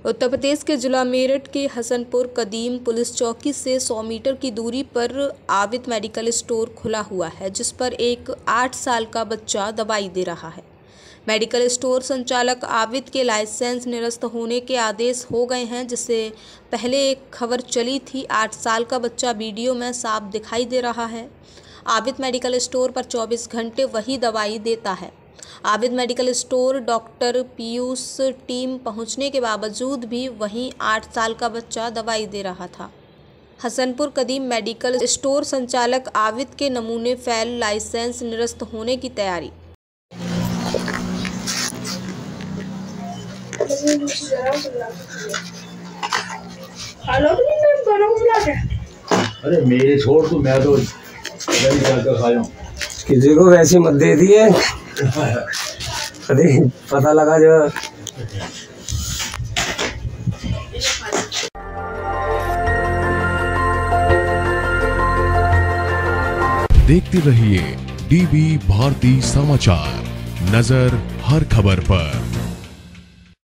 उत्तर प्रदेश के जिला मेरठ के हसनपुर कदीम पुलिस चौकी से 100 मीटर की दूरी पर आविद मेडिकल स्टोर खुला हुआ है, जिस पर एक 8 साल का बच्चा दवाई दे रहा है। मेडिकल स्टोर संचालक आविद के लाइसेंस निरस्त होने के आदेश हो गए हैं, जिससे पहले एक खबर चली थी। 8 साल का बच्चा वीडियो में साफ दिखाई दे रहा है। आविद मेडिकल स्टोर पर 24 घंटे वही दवाई देता है। Abid medical store doctor Piyush team पहुंचने के बावजूद भी वहीं 8 साल का बच्चा दवाई दे रहा था। हसनपुर कदीम मेडिकल स्टोर संचालक आविद के नमूने फैल, लाइसेंस निरस्त होने की तैयारी। अरे मेरे छोड़ तू, मैं तो खाया हूँ। किसी को वैसी मत दे दिए। अरे पता लगा जो देखते रहिए डीबी भारती समाचार, नजर हर खबर पर।